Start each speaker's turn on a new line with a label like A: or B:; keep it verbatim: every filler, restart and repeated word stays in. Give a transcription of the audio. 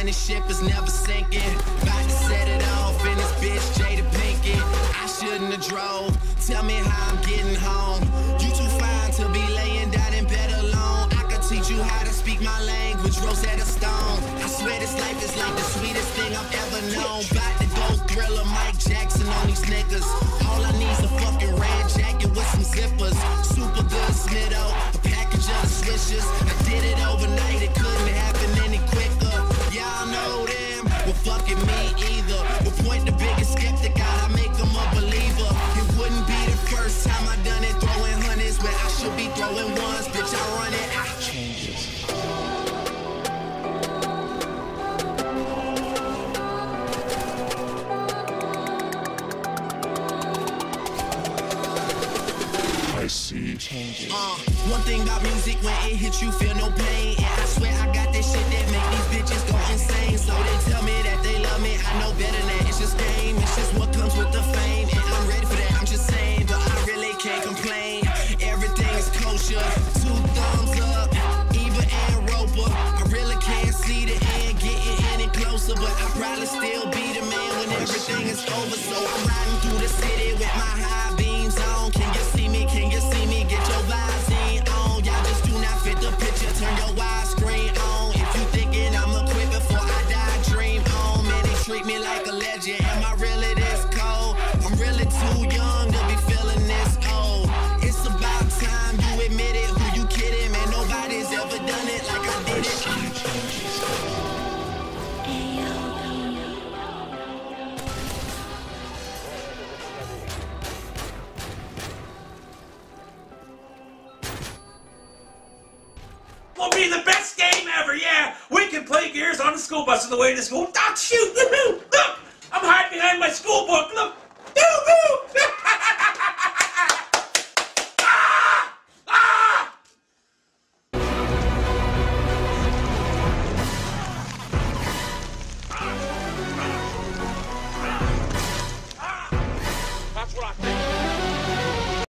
A: knowing the ship is never sinking. About to set it off in this bitch Jada Pinkett. I shouldn't have drove. Tell me how I'm getting home. You too fine to be laying down in bed alone. I could teach you how to speak my language, Rosetta Stone. I swear this life is like the sweetest thing I've ever known. About to go Thriller, Mike Jackson on these niggas. All I need's a fucking red jacket with some zippers. Super good Snitto, a package of the swishers. I did it overnight, it couldn't happen any quicker. Y'all know them, well fucking me either. We'll point the biggest skeptic out, I make him a believer. It wouldn't be the first time I done it, throwing hundreds when I should be throwing ones. Bitch, I run it, I changes.
B: I see changes.
A: Uh, one thing about music, when it hits you, feel no pain. And I swear I got this shit that make these bitches go insane. So they tell me that they love me, I know better than that. It's just game, it's just what comes with the fame. And I'm ready for that, I'm just saying, but I really can't complain. Everything is kosher, two thumbs up, Eva and Roper. I really can't see the end getting any closer, but I'll probably still be the man when everything is over. So I'm riding through the city with my high beams on. Can you see me? Can you see me? Get your Visine on. Y'all just do not fit the picture. Turn your widescreen on. If you thinking I'ma quit before I die, dream on. Man, they treat me like a legend. Am I really this cold? I'm really too young to be feeling this old. It's about time you admit it. Who you kidding? Man, nobody's ever done it like I did it.
C: Will be the best game ever, yeah! We can play Gears on the school bus on the way to school. Oh, shoot! Look! I'm hiding behind my school book, look!